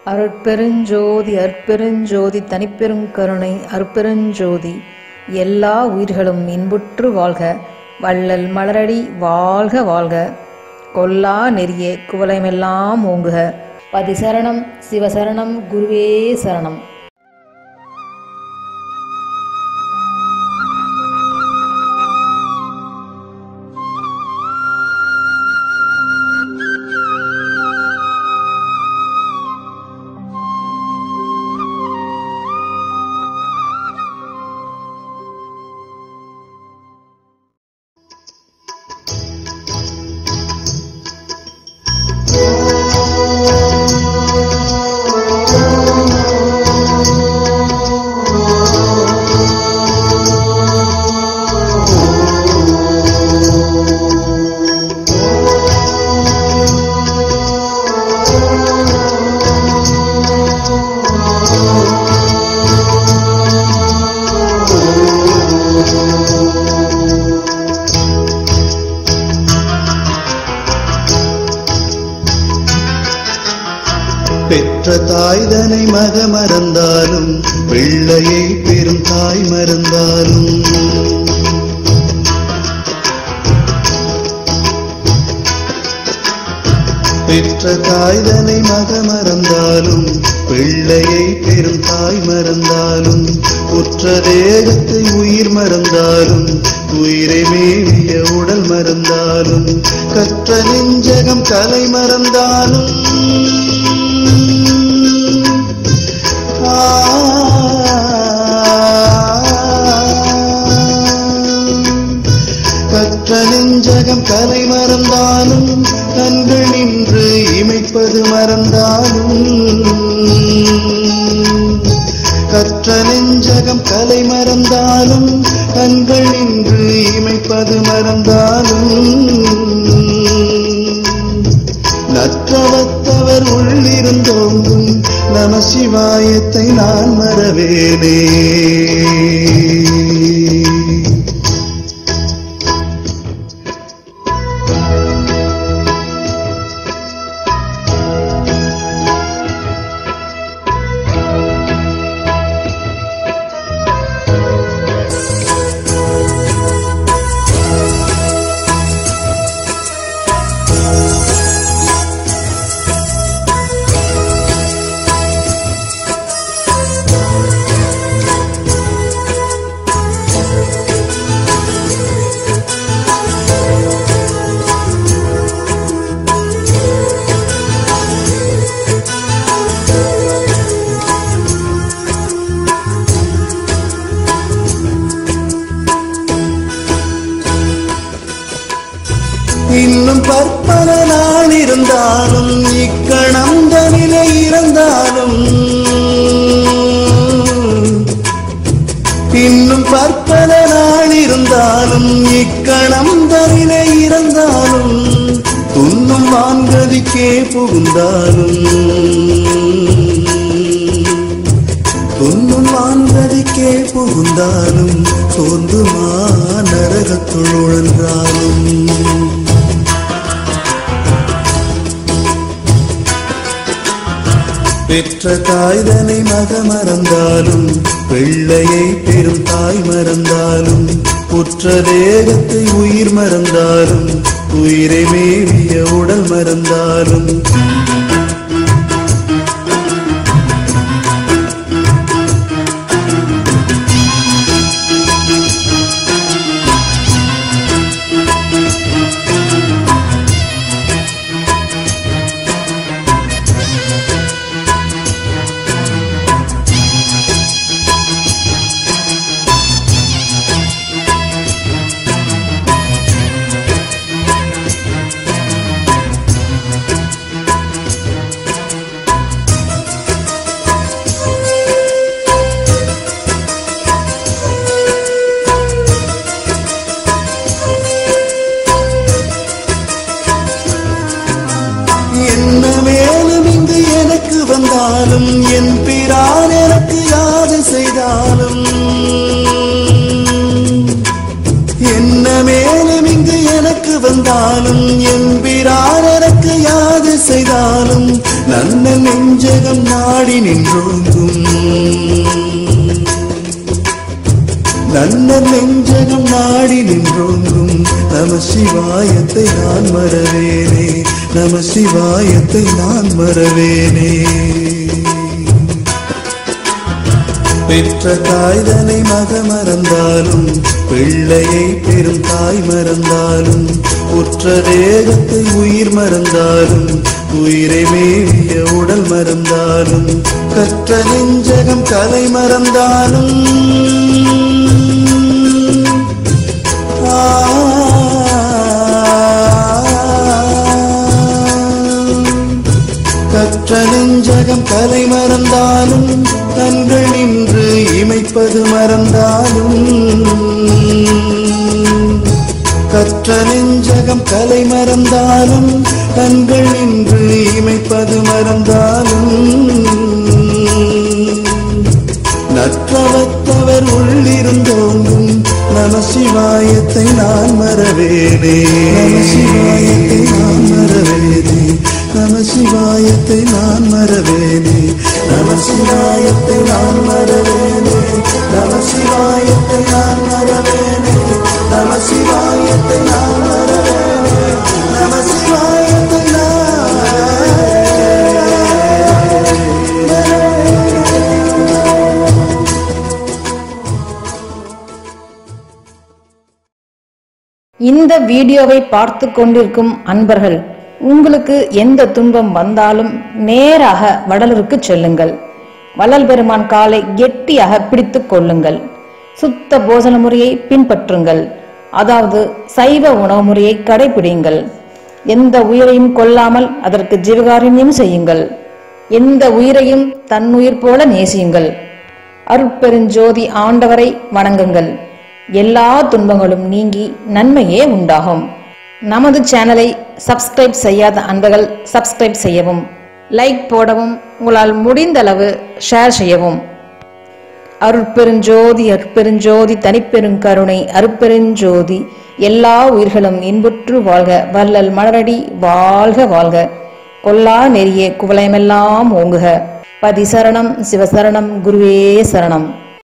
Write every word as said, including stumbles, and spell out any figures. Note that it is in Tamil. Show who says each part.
Speaker 1: அருட்பெருஞ்சோதி அற்பெருஞ்சோதி தனிப்பெருங்கருணை அருட்பெருஞ்சோதி எல்லா உயிர்களும் இன்புற்று வாழ்க. வள்ளல் மலரடி வாழ்க வாழ்க. கொல்லா நெறிய குவலயமெல்லாம் ஓங்குக. பதிசரணம் சிவசரணம் குருவே சரணம்.
Speaker 2: பெற்ற தாய்தனை மக மறந்தாலும் பிள்ளையை பெரும் தாய் மறந்தாலும் பெற்ற தாய்தனை மக மறந்தாலும் பிள்ளையை பெரும் தாய் மறந்தாலும் உற்ற தேகத்தை உயிர் மறந்தாலும் உயிரை மேவிய உடல் மறந்தாலும் கற்ற நெஞ்சகம் கலை மறந்தாலும் கற்ற நெஞ்சகம் கலை மறந்தாலும் கண்கள் நின்று இமைப்பது மறந்தாலும் கற்ற நெஞ்சகம் கலை மறந்தாலும் கண்கள் நின்று இமைப்பது மறந்தாலும் நற்றவத்தவர் உள்ளிருந்தோங்கும் நம சிவாயத்தை நான் மறவேனே. இன்னும் பற்பல நாள் இருந்தாலும் இக்கணம் தனிலே இருந்தாலும் இன்னும் பற்பல நாள் இருந்தாலும் இக்கணம் தனிலே இருந்தாலும் துன்னும் வான்கதிக்கே புகுந்தாலும் துன்னும் வான்கதிக்கே புகுந்தாலும் தோன்றுமா நரகத்துள் உழன்றாலும் பெற்ற தாய்தனை மக மறந்தாலும் பிள்ளையை பெரும் தாய் மறந்தாலும் உற்ற தேகத்தை உயிர் மறந்தாலும் உயிரை மேவிய உடல் மறந்தாலும் வந்தாலும் என் பிரான் எனக்கு யாது செய்தாலும் என்ன மேலும் இங்கு எனக்கு வந்தாலும் என் பிரான் எனக்கு யாது செய்தாலும் நன்ன நெஞ்சகம் நாடி நின்றோங்கும் நன்ன நெஞ்சகம் நாடி நின்றோங்கும் நம சிவாயத்தை நான் மறவேனே நம சிவாயத்தை நான் மறவேனே பெற்ற தாய்தனை மக மறந்தாலும் பிள்ளையை பெரும் தாய் மறந்தாலும் உற்ற தேகத்தை உயிர் மறந்தாலும் உயிரை மேவிய உடல் மறந்தாலும் கற்ற நெஞ்சகம் கலை மறந்தாலும் கற்ற நெஞ்சகம் கலை மறந்தாலும் கண்கள் நின்று இமைப்பது மறந்தாலும் கற்ற நெஞ்சகம் கலை மறந்தாலும் கண்கள் நின்று இமைப்பது மறந்தாலும் நற்றவத்தவர் உள்ளிருந்தோங்கும் நம சிவாயத்தை நான் மறவேனே நம சிவாயத்தை நான் மறவேனே நம சிவாயத்தை நான் மறவேனே நம சிவாயத்தை நான் மறவேனே நம சிவாயத்தை நான் மறவேனே நம சிவாயத்தை நான் மறவேனே நம சிவாயத்தை நான்
Speaker 1: இந்த வீடியோவை பார்த்து கொண்டிருக்கும் அன்பர்கள் உங்களுக்கு எந்த துன்பம் வந்தாலும் நேராக வடலூருக்கு செல்லுங்கள். வள்ளல் பெருமான் காலை கெட்டியாக பிடித்துக் கொள்ளுங்கள். சுத்த போஜன முறையை பின்பற்றுங்கள். அதாவது சைவ உணவு முறையை கடைபிடிங்கள். எந்த உயிரையும் கொல்லாமல் அதற்கு ஜீவகாருண்யம் செய்யுங்கள். எந்த உயிரையும் தன்னுயிர் போல நேசியுங்கள். அருட்பெருஞ்சோதி ஆண்டவரை வணங்குங்கள். எல்லா துன்பங்களும் நீங்கி நன்மையே உண்டாகும். நமது சேனலை சப்ஸ்கிரைப் செய்யாத அன்பர்கள் சப்ஸ்கிரைப் செய்யவும், லைக் போடவும், உங்களால் முடிந்தளவு ஷேர் செய்யவும். அருட்பெருஞ்சோதி அருட்பெருஞ்சோதி தனிப்பெருங்கருணை அருட்பெருஞ்சோதி எல்லா உயிர்களும் இன்புற்று வாழ்க. வள்ளல் மலரடி வாழ்க வாழ்க. கொல்லா நெறிய குவலயமெல்லாம் ஓங்குக. பதி சரணம் சிவசரணம் குருவே சரணம்.